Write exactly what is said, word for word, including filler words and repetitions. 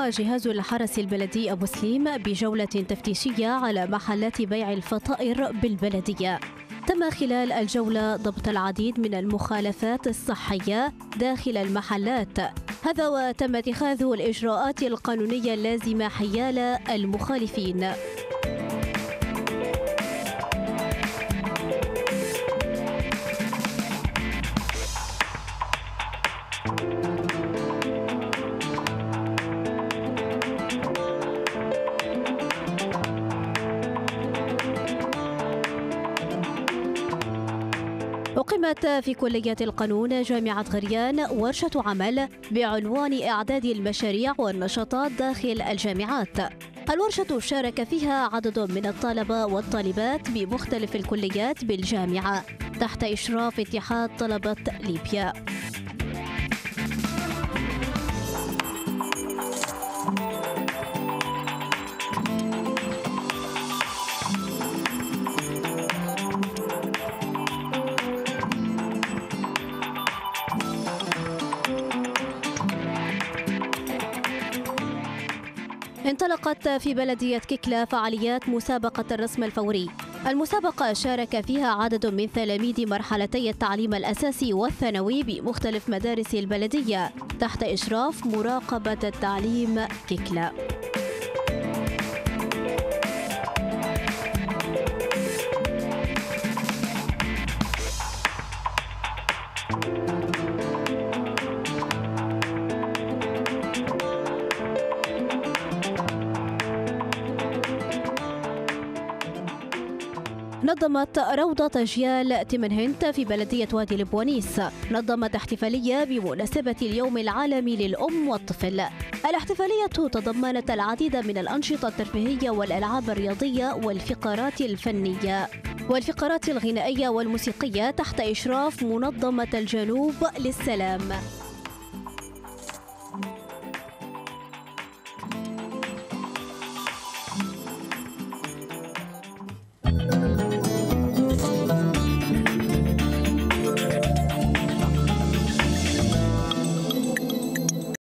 قام جهاز الحرس البلدي أبو سليم بجولة تفتيشية على محلات بيع الفطائر بالبلدية. تم خلال الجولة ضبط العديد من المخالفات الصحية داخل المحلات، هذا وتم اتخاذ الإجراءات القانونية اللازمة حيال المخالفين. أقيمت في كلية القانون جامعة غريان ورشة عمل بعنوان إعداد المشاريع والنشاطات داخل الجامعات. الورشة شارك فيها عدد من الطلبة والطالبات بمختلف الكليات بالجامعة تحت إشراف اتحاد طلبة ليبيا. انطلقت في بلدية كيكلا فعاليات مسابقة الرسم الفوري. المسابقة شارك فيها عدد من تلاميذ مرحلتي التعليم الأساسي والثانوي بمختلف مدارس البلدية تحت إشراف مراقبة التعليم كيكلا. نظمت روضة أجيال تمنهنت في بلدية وادي البوانيس نظمت احتفالية بمناسبة اليوم العالمي للأم والطفل. الاحتفالية تضمنت العديد من الأنشطة الترفيهية والألعاب الرياضية والفقرات الفنية والفقرات الغنائية والموسيقية تحت إشراف منظمة الجنوب للسلام.